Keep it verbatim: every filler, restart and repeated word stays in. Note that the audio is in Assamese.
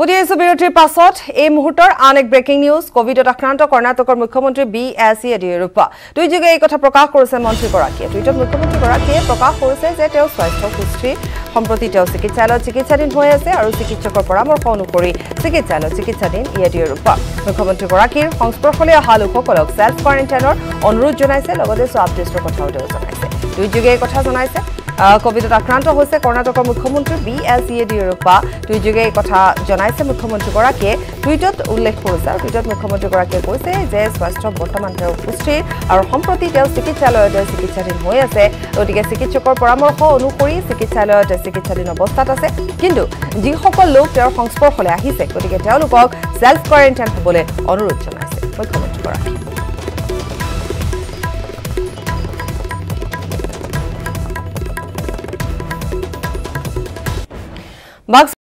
উদিয়াইছো বিৰতিৰ পাছত এই মুহূৰ্তৰ আন এক ব্ৰেকিং নিউজ কোভিডত আক্ৰান্ত কৰ্ণাটকৰ মুখ্যমন্ত্ৰী বি এছ য়েডিয়ুৰাপ্পা টুইটযোগে এই কথা প্ৰকাশ কৰিছে মন্ত্ৰীগৰাকীয়ে টুইটত মুখ্যমন্ত্ৰীগৰাকীয়ে প্ৰকাশ কৰিছে যে তেওঁ স্বাস্থ্য সুস্থিৰ সম্প্ৰতি তেওঁ চিকিৎসালয়ত চিকিৎসাধীন হৈ আছে আৰু চিকিৎসকৰ পৰামৰ্শ অনুসৰি চিকিৎসালয়ত চিকিৎসাধীন য়েডিয়ুৰাপ্পা মুখ্যমন্ত্ৰীগৰাকীৰ সংস্পৰ্শলৈ অহা লোকসকলক সেল্ফ কোৱাৰেণ্টাইনৰ অনুৰোধ জনাইছে লগতে স্বাব টেষ্টৰ কথাও তেওঁ জনাইছে টুইটযোগে এই কথা জনাইছে কোভিডত আক্ৰান্ত হৈছে কৰ্ণাটকৰ মুখ্যমন্ত্ৰী বি এছ য়েডিয়ুৰাপ্পা টুইটযোগে এই কথা জনাইছে মুখ্যমন্ত্ৰীগৰাকীয়ে টুইটত উল্লেখ কৰিছে আৰু টুইটত মুখ্যমন্ত্ৰীগৰাকীয়ে কৈছে যে স্বাস্থ্য বৰ্তমান তেওঁ সুস্থিৰ আৰু সম্প্ৰতি তেওঁ চিকিৎসালয়ত চিকিৎসাধীন হৈ আছে গতিকে চিকিৎসকৰ পৰামৰ্শ অনুসৰি চিকিৎসালয়ত চিকিৎসাধীন অৱস্থাত আছে কিন্তু যিসকল লোক তেওঁৰ সংস্পৰ্শলৈ আহিছে গতিকে তেওঁলোকক সেল্ফ কোৱাৰেণ্টাইন হ'বলৈ অনুৰোধ জনাইছে মুখ্যমন্ত্ৰীগৰাকীয়ে